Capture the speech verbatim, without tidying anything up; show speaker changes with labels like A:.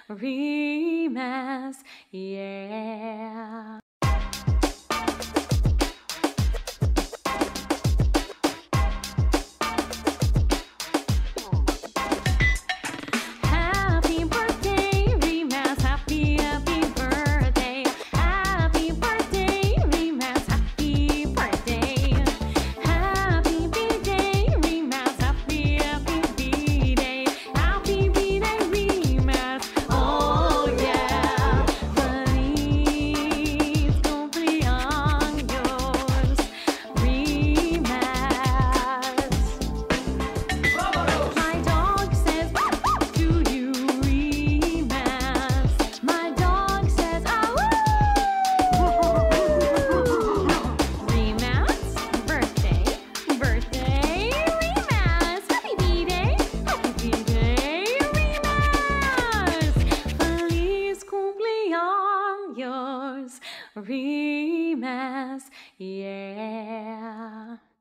A: Rimas, yeah. Happy birthday, Rimas, happy, happy birthday. Happy birthday, Rimas, happy birthday. Happy B-day, Rimas, happy, happy B-day. Happy B-day, Rimas, oh yeah. Feliz cumpleaños, Rimas. My dog says to you, Rimas. My dog says, oh, Rimas, birthday, birthday, Rimas. Happy B-day, happy B-day, Rimas. Feliz cumpleaños, Rimas, yeah.